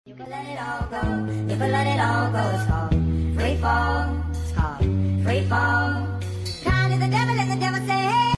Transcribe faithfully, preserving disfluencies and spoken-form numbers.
You can let it all go, you can let it all go, it's called free fall, it's called free fall.